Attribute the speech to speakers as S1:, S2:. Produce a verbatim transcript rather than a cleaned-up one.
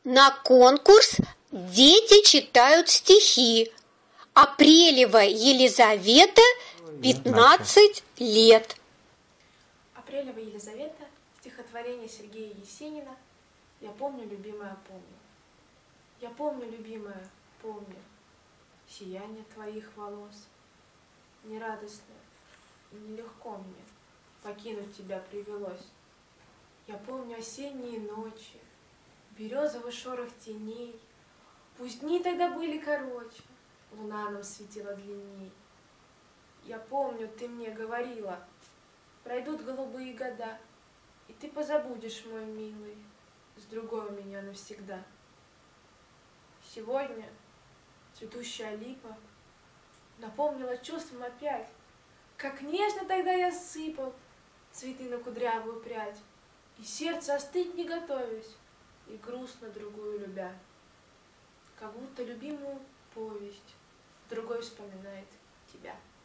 S1: На конкурс дети читают стихи. Апрелева Елизавета, пятнадцать лет.
S2: Апрелева Елизавета, стихотворение Сергея Есенина. Я помню, любимая, помню. Я помню, любимая, помню сияние твоих волос. Нерадостно и нелегко мне покинуть тебя привелось. Я помню осенние ночи, березовый шорох теней. Пусть дни тогда были короче, луна нам светила длинней. Я помню, ты мне говорила, пройдут голубые года, и ты позабудешь, мой милый, с другой у меня навсегда. Сегодня цветущая липа напомнила чувством опять, как нежно тогда я сыпал цветы на кудрявую прядь, и сердце остыть не готовясь, и грустно другую любя. Как будто любимую повесть другой вспоминает тебя.